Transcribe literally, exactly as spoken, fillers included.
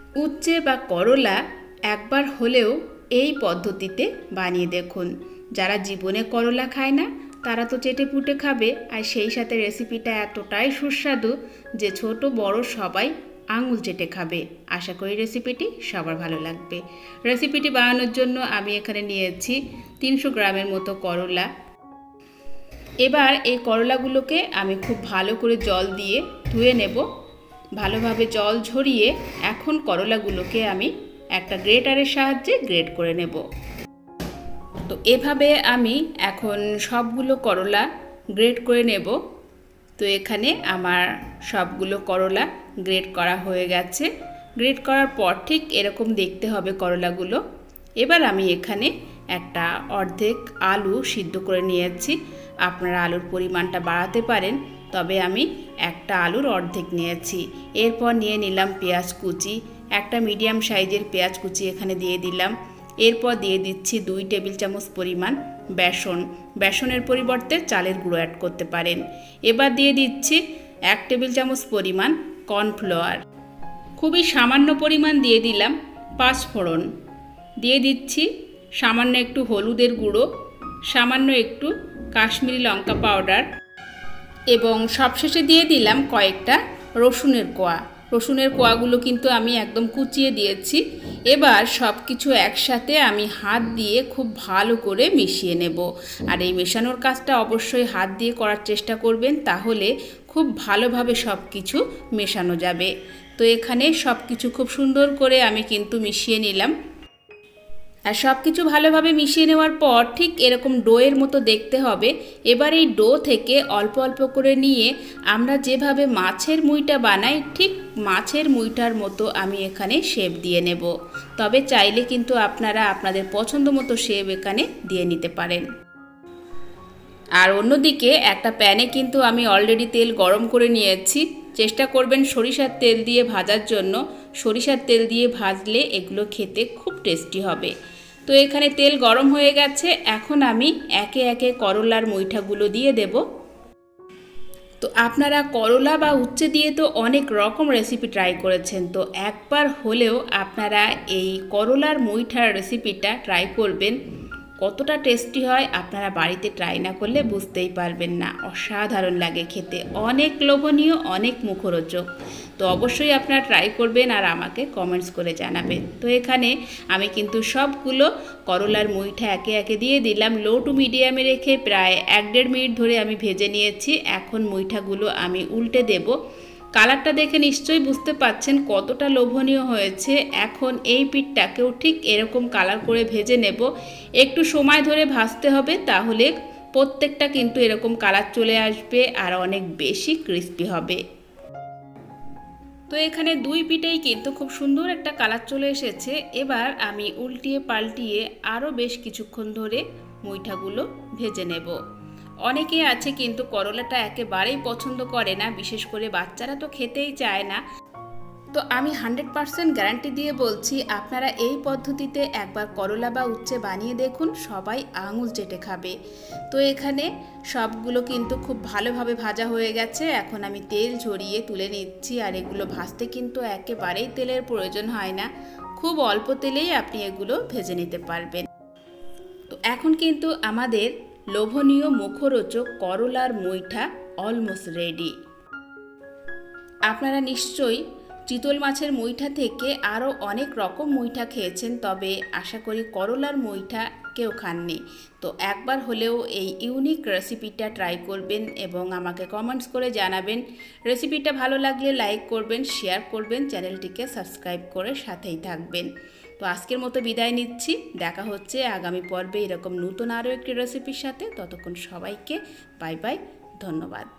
উচ্ছে বা করলা একবার হলেও এই পদ্ধতিতে বানিয়ে দেখুন। যারা জীবনে করলা খায় না তারা তো চেটে পুটে খাবে, আর সেই সাথে রেসিপিটা এতটাই সুস্বাদু যে ছোট বড় সবাই আঙুল চেটে খাবে। আশা করি রেসিপিটি সবার ভালো লাগবে। রেসিপিটি বানানোর জন্য আমি এখানে নিয়েছি তিনশো গ্রামের মতো করলা। এবার এই করলাগুলোকে আমি খুব ভালো করে জল দিয়ে ধুয়ে নেব। ভালোভাবে জল ঝরিয়ে এখন করলাগুলোকে আমি একটা গ্রেটারের সাহায্যে গ্রেট করে নেব। তো এভাবে আমি এখন সবগুলো করলা গ্রেট করে নেব। তো এখানে আমার সবগুলো করলা গ্রেট করা হয়ে গেছে। গ্রেট করার পর ঠিক এরকম দেখতে হবে করলাগুলো। এবার আমি এখানে একটা অর্ধেক আলু সিদ্ধ করে নিয়েছি। আপনারা আলুর পরিমাণটা বাড়াতে পারেন, তবে আমি একটা আলুর অর্ধেক নিয়েছি। এরপর নিয়ে নিলাম পেঁয়াজ কুচি, একটা মিডিয়াম সাইজের পেঁয়াজ কুচি এখানে দিয়ে দিলাম। এরপর দিয়ে দিচ্ছি দুই টেবিল চামচ পরিমাণ বেসন। বেসনের পরিবর্তে চালের গুঁড়ো অ্যাড করতে পারেন। এবার দিয়ে দিচ্ছি এক টেবিল চামচ পরিমাণ কর্নফ্লাওয়ার। খুবই সামান্য পরিমাণ দিয়ে দিলাম পাঁচ ফোড়ন। দিয়ে দিচ্ছি সামান্য একটু হলুদের গুঁড়ো, সামান্য একটু কাশ্মীরি লঙ্কা পাউডার এবং সবশেষে দিয়ে দিলাম কয়েকটা রসুনের কোয়া। রসুনের কোয়াগুলো কিন্তু আমি একদম কুচিয়ে দিয়েছি। এবার সব কিছু একসাথে আমি হাত দিয়ে খুব ভালো করে মিশিয়ে নেব। আর এই মেশানোর কাজটা অবশ্যই হাত দিয়ে করার চেষ্টা করবেন, তাহলে খুব ভালোভাবে সব কিছু মেশানো যাবে। তো এখানে সব কিছু খুব সুন্দর করে আমি কিন্তু মিশিয়ে নিলাম। আর সব কিছু ভালোভাবে মিশিয়ে নেওয়ার পর ঠিক এরকম ডোয়ের মতো দেখতে হবে। এবার এই ডো থেকে অল্প অল্প করে নিয়ে আমরা যেভাবে মাছের মুইটা বানাই ঠিক মাছের মুইটার মতো আমি এখানে শেপ দিয়ে নেব। তবে চাইলে কিন্তু আপনারা আপনাদের পছন্দ মতো শেপ এখানে দিয়ে নিতে পারেন। আর অন্যদিকে একটা প্যানে কিন্তু আমি অলরেডি তেল গরম করে নিয়েছি। চেষ্টা করবেন সরিষার তেল দিয়ে ভাজার জন্য। সরিষার তেল দিয়ে ভাজলে এগুলো খেতে খুব টেস্টি হবে। তো এখানে তেল গরম হয়ে গেছে। এখন আমি একে একে করলার মুইঠাগুলো দিয়ে দেব। তো আপনারা করলা বা উচ্ছে দিয়ে তো অনেক রকম রেসিপি ট্রাই করেছেন, তো একবার হলেও আপনারা এই করলার মুইঠার রেসিপিটা ট্রাই করবেন। কতটা টেস্টি হয় আপনারা বাড়িতে ট্রাই না করলে বুঝতেই পারবেন না। অসাধারণ লাগে খেতে, অনেক লোভনীয়, অনেক মুখরোচক। তো অবশ্যই আপনারা ট্রাই করবেন আর আমাকে কমেন্টস করে জানাবেন। তো এখানে আমি কিন্তু সবগুলো করলার মুইঠা একে একে দিয়ে দিলাম। লো টু মিডিয়ামে রেখে প্রায় এক দেড় মিনিট ধরে আমি ভেজে নিয়েছি। এখন মুইঠাগুলো আমি উল্টে দেব। কালারটা দেখে নিশ্চয়ই বুঝতে পাচ্ছেন কতটা লোভনীয় হয়েছে। এখন এই পিঠটাকেও ঠিক এরকম কালার করে ভেজে নেব। একটু সময় ধরে ভাজতে হবে, তাহলে প্রত্যেকটা কিন্তু এরকম কালার চলে আসবে আর অনেক বেশি ক্রিস্পি হবে। তো এখানে দুই পিঠেই কিন্তু খুব সুন্দর একটা কালার চলে এসেছে। এবার আমি উল্টিয়ে পাল্টিয়ে আরও বেশ কিছুক্ষণ ধরে মুইঠাগুলো ভেজে নেব। অনেকে আছে কিন্তু করলাটা একেবারেই পছন্দ করে না, বিশেষ করে বাচ্চারা তো খেতেই চায় না। তো আমি হান্ড্রেড পারসেন্ট গ্যারান্টি দিয়ে বলছি, আপনারা এই পদ্ধতিতে একবার করলা বা উচ্ছে বানিয়ে দেখুন, সবাই আঙুল চেটে খাবে। তো এখানে সবগুলো কিন্তু খুব ভালোভাবে ভাজা হয়ে গেছে। এখন আমি তেল ঝরিয়ে তুলে নিচ্ছি। আর এগুলো ভাজতে কিন্তু একেবারেই তেলের প্রয়োজন হয় না, খুব অল্প তেলেই আপনি এগুলো ভেজে নিতে পারবেন। তো এখন কিন্তু আমাদের লোভনীয় মুখরোচক করলার মুইঠা অলমোস্ট রেডি। আপনারা নিশ্চয়ই চিতল মাছের মুইঠা থেকে আরও অনেক রকম মুইঠা খেয়েছেন, তবে আশা করি করলার মুইঠা কেউ খাননি। তো একবার হলেও এই ইউনিক রেসিপিটা ট্রাই করবেন এবং আমাকে কমেন্টস করে জানাবেন। রেসিপিটা ভালো লাগলে লাইক করবেন, শেয়ার করবেন, চ্যানেলটিকে সাবস্ক্রাইব করে সাথেই থাকবেন। তো আজকের মতো বিদায় নিচ্ছি। দেখা হচ্ছে আগামী পর্বে এরকম নতুন আরও একটি রেসিপির সাথে। ততক্ষণ সবাইকে বাই বাই, ধন্যবাদ।